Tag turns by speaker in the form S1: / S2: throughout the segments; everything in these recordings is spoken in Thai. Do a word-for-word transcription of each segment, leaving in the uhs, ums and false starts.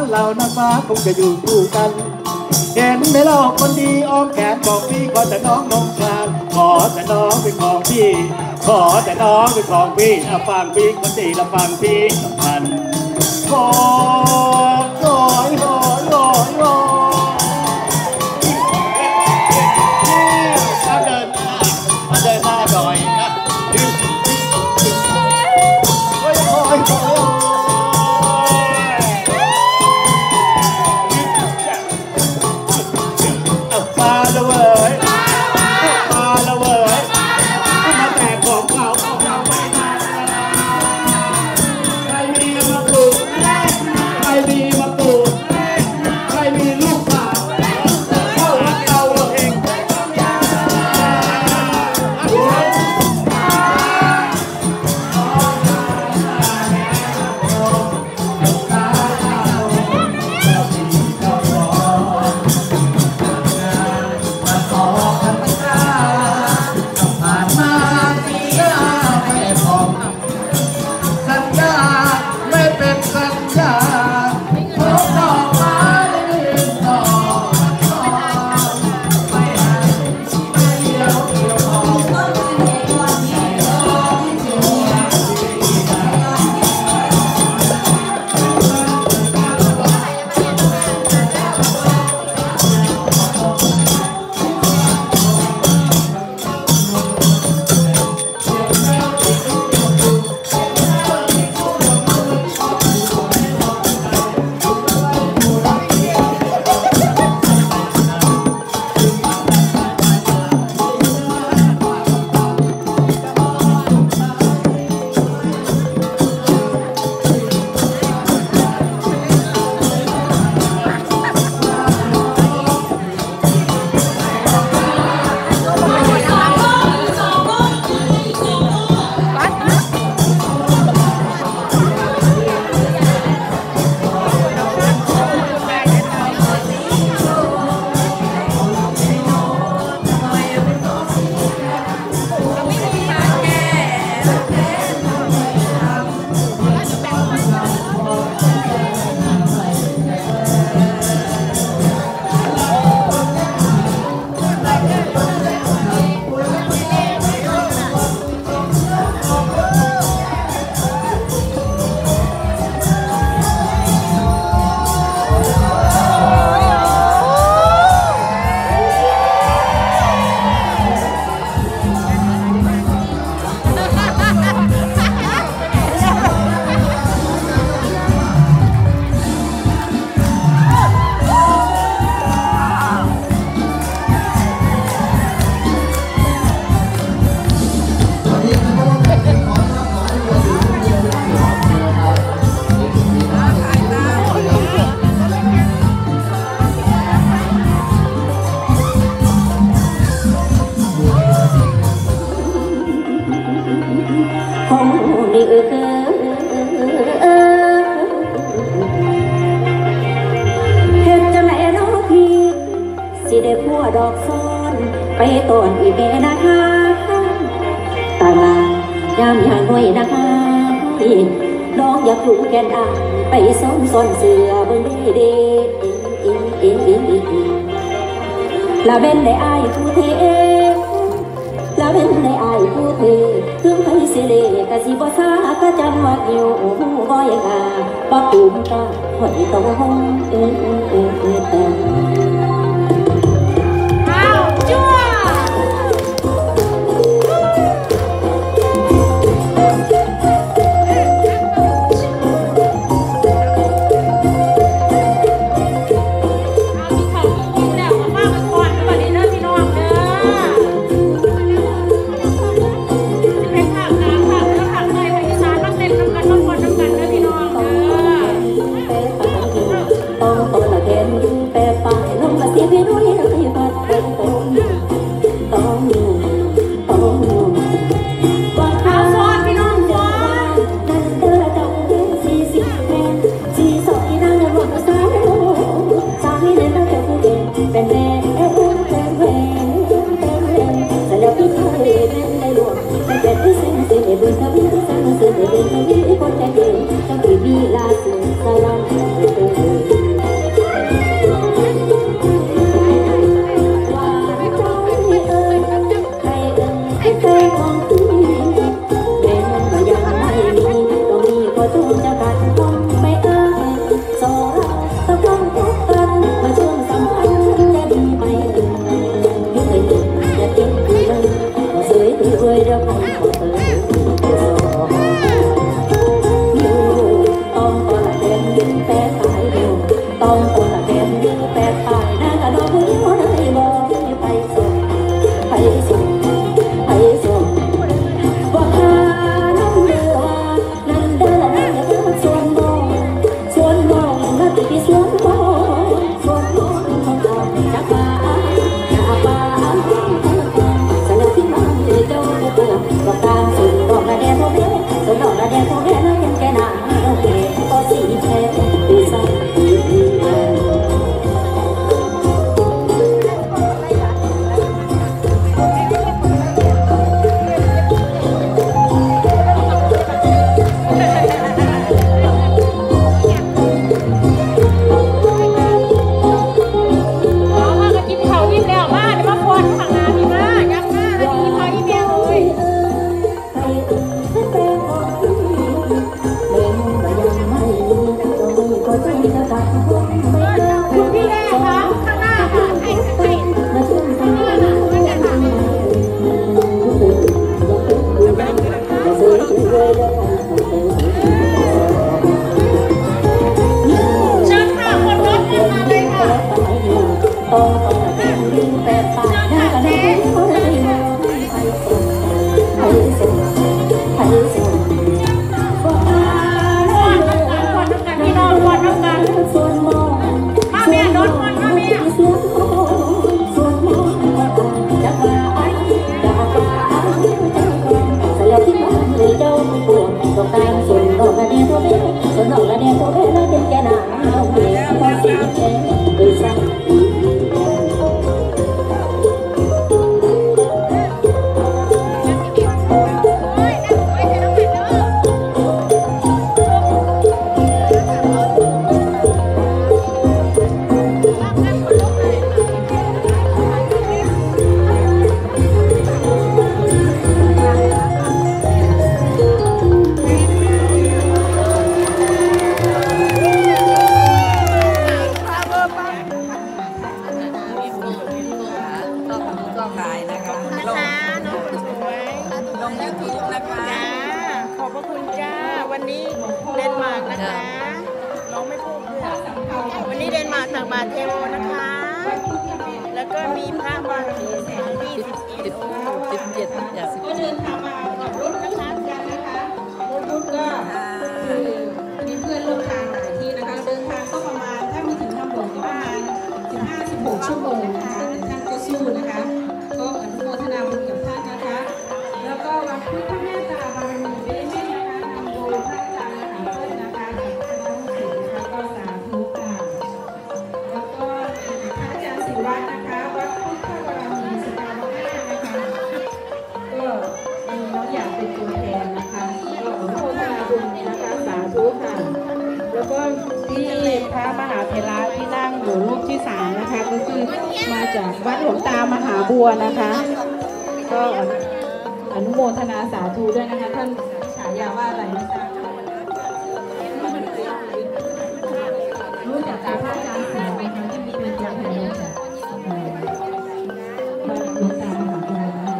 S1: เรานักฟ้าคงจะอยู่คู่กันเห็นไหมเราคนดีอ้อมแขนบอกพี่ขอแต่น้องนงคลานขอแต่น้องเป็นของพี่ขอแต่น้องเป็นของพี่เอาฟังพี่คนดีแล้วฟังพี่สำคัญขอขอขอขอขอมาเดินหน้ามาเดินหน้าหน่อยนะขอขอขอมาแล้วเว้ยมาแล้วเว้ยมาแต่ของเขาของเราไม่มาใครมีมะกรูดใครมีมะกรูดใครมีลูกสาวเข้ารักเราเองดอกซ้อนไปต้นอีเมนะคะตาลายามยาหน่วยนะคะดอกอยากรู้แก่นอ่างไปซ้อนซ้อนเสือเบิ่งดีเด้ลาเว้นได้อายผู้เทลาเว้นได้อายผู้เทถึงไปเสเลกะสิบ่ซากะจำว่าอยู่บ่อยงาบ่ตุ่มตาหอยตองเออเออเออเออแต่แ
S2: ต้องตัวละแบบนี้แปดปลายนะกะดอกผู้หญิงคนไหนบอกไปส่งไปส่งไปส่งว่าหาน้ำเดือว่านั่นเด้อละนั่นเด้อส่วนมองส่วนมองนั่นที่ส่วนมองส่วนมองของเราจากป่าจากป่าสารที่มันเจ้าตัวดอกตาลสุดดอกละแดงโอเคสุดดอกละแดงโอเคแล้วเป็นแค่หนาโอเคก็สีแค่ดีสักดีดี
S3: วัดหลวงตามหาบัวนะคะก็อนุโมทนาสาธุด้วยนะคะท่านฉายาว่าอะไรนะจ๊ะรู้จักจากพระอาจารย์เสียงไหมคะที่มีเป็นตัวแทนจากวัดหลวงตามหาบัวนะคะ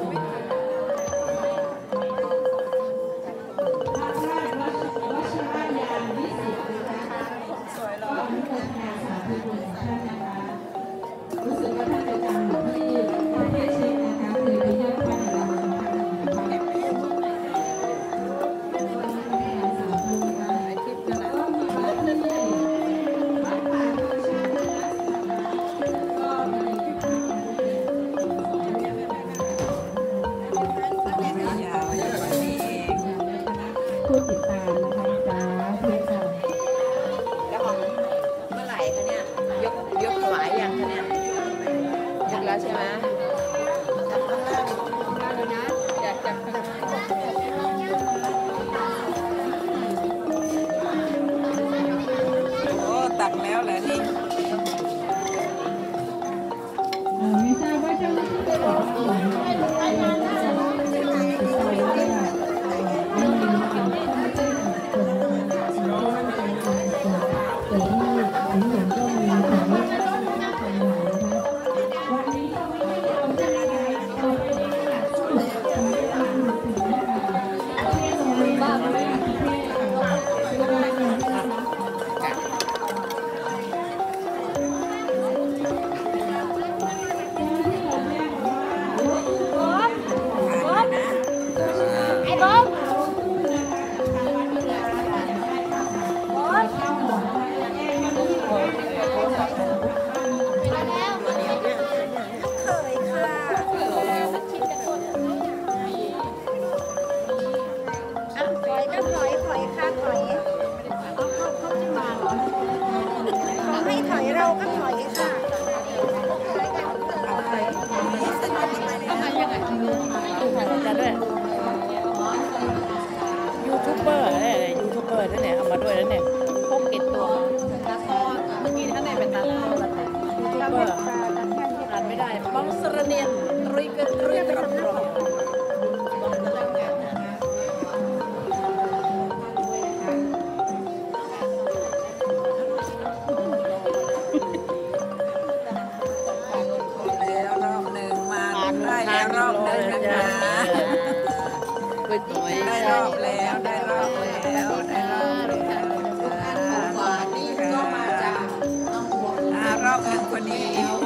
S3: พระราชวชิรญาณวิสิทธิ์นะคะก็อนุโมทนาสาธุด้วยท่านนะคะรู้สึกว่าท่านจะจำอยู่ที่ประเทศเช็กนะคะเคยไปเยี่ยมท่านแล้วนะคะก็มีวัดที่วัดป่าประชาชนก็มีผู้ติดตามนะคะจ้าเพื่อนค่ะ
S4: แล้วของเมื่อไหร่คะเนี่ยยกยกถวายยังคะเนี่ยยกแล้วใช่ไหมจับข้างล่างข้างล่างเลยนะอยากจับจับโอ้ตักแล้วเหรอนี่
S3: ไม่ทราบว่าเจ้าหน้าที่จะบอกว่าอะไร
S4: เ
S5: ถอยเราก็ถอยค่ะ
S6: จะด้วยยูทูบเบอร์เนี่ยยูทูบเบอร์นั่นเนี่ยเอามาด้วยแล้วเนี่ยพกติดตัวเมื่อกี้ท่านไหนเป็นตาล่ายูทูบเบอร์อ่านไม่ได้บ้องสระเนียนรุยกันรุยกระปรอง
S7: แล้วรอบหนึ่งมาได้แล้วรอบหนึ่งนะคะได้รอบแล้วได้รอบแล้วได้รอบแล้วอ่ารอบหนึ่งคนนี้